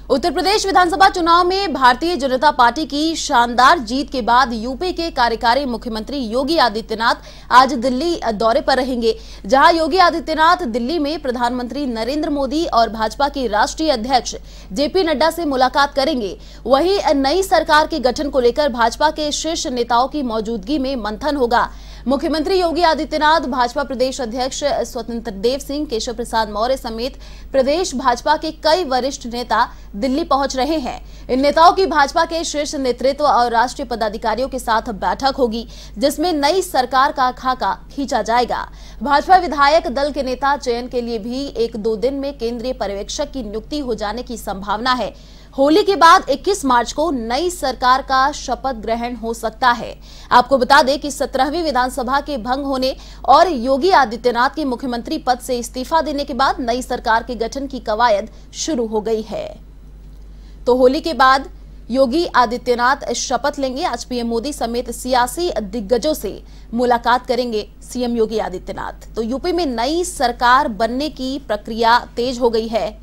उत्तर प्रदेश विधानसभा चुनाव में भारतीय जनता पार्टी की शानदार जीत के बाद यूपी के कार्यकारी मुख्यमंत्री योगी आदित्यनाथ आज दिल्ली दौरे पर रहेंगे, जहां योगी आदित्यनाथ दिल्ली में प्रधानमंत्री नरेंद्र मोदी और भाजपा के राष्ट्रीय अध्यक्ष जेपी नड्डा से मुलाकात करेंगे। वहीं नई सरकार के गठन को लेकर भाजपा के शीर्ष नेताओं की मौजूदगी में मंथन होगा। मुख्यमंत्री योगी आदित्यनाथ भाजपा प्रदेश अध्यक्ष स्वतंत्र देव सिंह, केशव प्रसाद मौर्य समेत प्रदेश भाजपा के कई वरिष्ठ नेता दिल्ली पहुंच रहे हैं। इन नेताओं की भाजपा के शीर्ष नेतृत्व और राष्ट्रीय पदाधिकारियों के साथ बैठक होगी, जिसमें नई सरकार का खाका खींचा जाएगा। भाजपा विधायक दल के नेता चयन के लिए भी 1-2 दिन में केंद्रीय पर्यवेक्षक की नियुक्ति हो जाने की संभावना है। होली के बाद 21 मार्च को नई सरकार का शपथ ग्रहण हो सकता है। आपको बता दें कि 17वीं विधानसभा के भंग होने और योगी आदित्यनाथ के मुख्यमंत्री पद से इस्तीफा देने के बाद नई सरकार के गठन की कवायद शुरू हो गई है। तो होली के बाद योगी आदित्यनाथ शपथ लेंगे। आज पीएम मोदी समेत सियासी दिग्गजों से मुलाकात करेंगे सीएम योगी आदित्यनाथ। तो यूपी में नई सरकार बनने की प्रक्रिया तेज हो गई है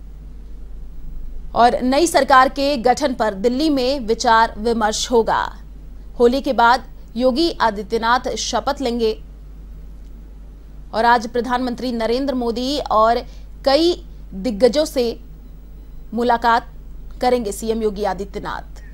और नई सरकार के गठन पर दिल्ली में विचार विमर्श होगा। होली के बाद योगी आदित्यनाथ शपथ लेंगे और आज प्रधानमंत्री नरेंद्र मोदी और कई दिग्गजों से मुलाकात करेंगे सीएम योगी आदित्यनाथ।